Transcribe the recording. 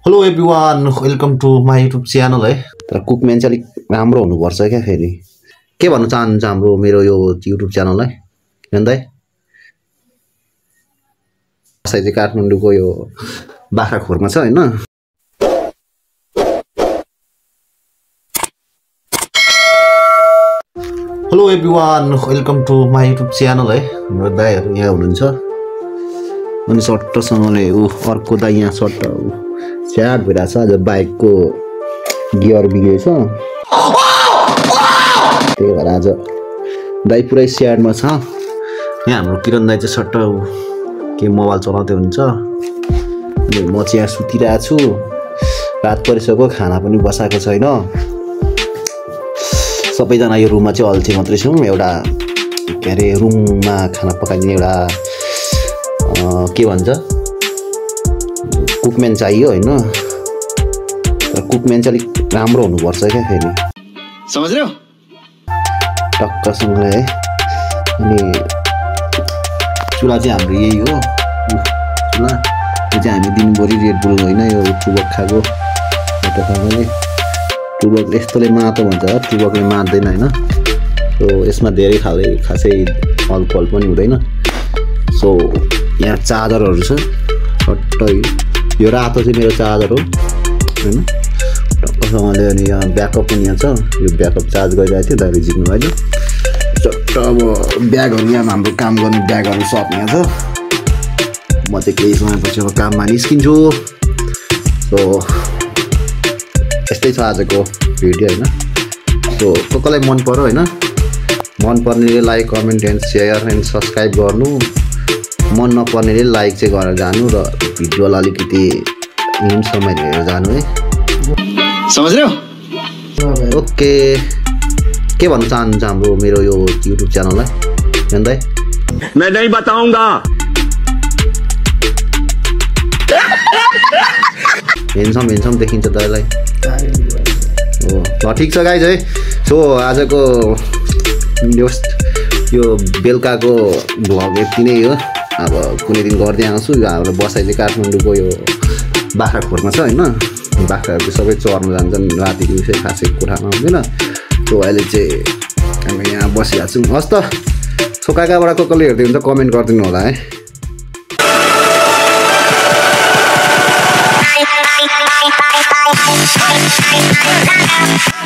Hello everyone welcome to my YouTube channel है। तर कुकम्यान चाहिँ अलिक राम्रो हुनुपर्छ क्या। फेरि के भन्न चाहनुहुन्छ हाम्रो मेरो यो युट्युब च्यानललाई हेर्दै चाहिँ काठमाडौँको यो बाख्राखोरमा छ हैन। Hello everyone welcome to my YouTube channel है। हाम्रो दाइहरू यहाँ हुनुहुन्छ अनि सट्टसँगले अर्को दाइ यहाँ सट्ट स्याड भइरहेको छ। आज बाइकको गियर बिग्रेछ त्यही भएर आज दाइ पुरै स्याडमा छ। यहाँ हाम्रो किरण दाइ चाहिँ सट्ट के मोबाइल चलाउँदै हुन्छ अनि म चाहिँ यहाँ सुतिरहेको छु। रात परिसक्यो, खाना पनि बसाएको छैन। सबैजना यो रुममा चाहिँ अल्छी मात्रै छौँ। एउटा के अरे रुममा खाना पकाइदिने एउटा के भन्छ कुकम्यान चाहियो हैन। तर कुकम्यान चाहिँ अलिक राम्रो हुनुपर्छ क्या। फेरि समझ रहे हो टक्कसँगले है। अनि चुला चाहिँ हाम्रो यही हो चुला। यो चाहिँ हामी दिनभरि रेड बुल होइन, यो टुबक खाएको टक्कसँगले। टुबक यस्तोले मातो भन्छ, टुबकले मात्दैन हैन। सो यसमा धेरै खाले खासै अल्कोहल पनि हुँदैन। सो यहाँ चार्जरहरू छ सट्टै। यो रातो चाहिँ मेरो चार्जर हो हैन टक्कसँगले। अनि यहाँ ब्याकअप पनि यहाँ छ। यो ब्याकअप चार्ज गरिरहेको थियो, दाइले झिक्नु भएन। चट्ट अब ब्यागहरू यहाँ हाम्रो काम गर्ने ब्यागहरू सब यहाँ छ। म चाहिँ केही समयपछि अब काममा निस्किन्छु। सो यस्तै छ आजको भिडियो हैन। सो कसलाई मन पर्यो हैन, मन पर्नेले like comment and share and subscribe गर्नु, मन नपर्नेले लाइक चाहिँ गरेर जानु र भिडियोलाई अलिकति लिमिट समय लिएर जानु है। समझ रहे हो ओके। के भन्न चाहनुहुन्छ हाम्रो मेरो यो युट्युब च्यानललाई हेर्दै? मैं नहीं बताऊंगा। हेन्सम देखिन्छ दाइलाई। हो ल ठिक छ गाइज है। सो आजको यो बेलुकाको भ्लग यति नै हो। अब कुनै दिन गर्दै आउँछु। हाम्रो बसाइ चाहिँ काठमाडौँको यो बाख्राखोरमा छ हैन। बाख्राहरू सबै चर्नु जान्छन् राति दिउँसै, खासै कोठामा आउँदैन। सो अहिले चाहिँ हामी यहाँ बसिरहेको छौँ। हस् त सो कहाँबाट कसले हेर्दै हुन्छ कमेन्ट गरिदिनु होला है।